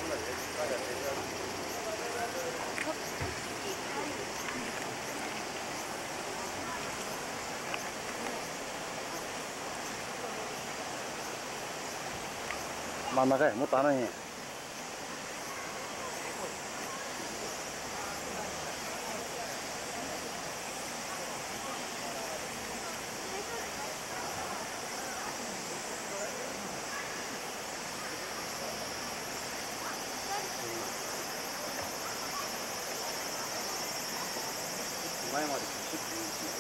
真ん中へもっとあの辺へ。前までシュッと言うし。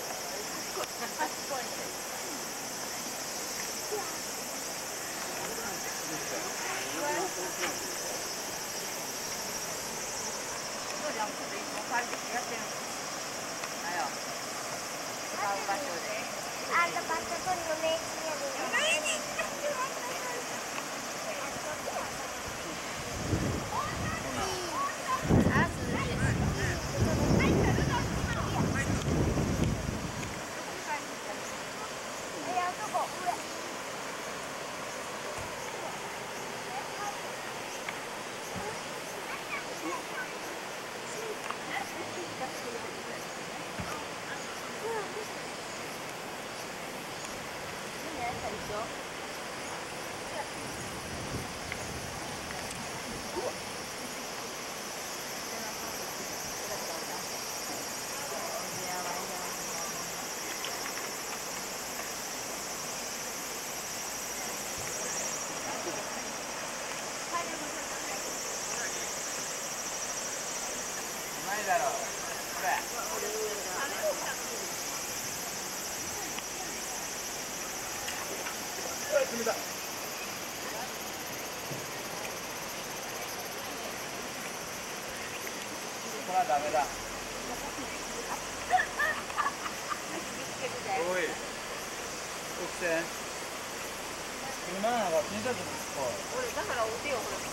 ないだろう。これ。冷たい。これはダメだ。おい。国線。車がTシャツですか。 俺だからお手よほら。